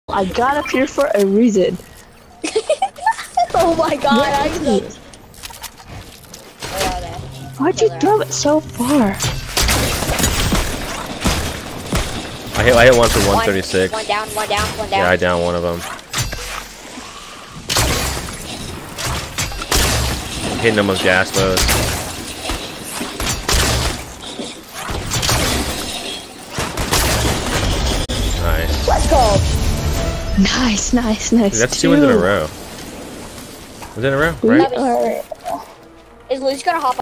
I got up here for a reason. Oh my god, I What? know. Where are they? Why'd you throw it so far? I hit one for 136. One down, one down, one down. Yeah, I downed one of them. Hitting them with gas bows. Nice. Let's go. Nice, nice, nice. Dude, that's 2 wins in a row. Was it in a row? We Right? are Is Luis gonna hop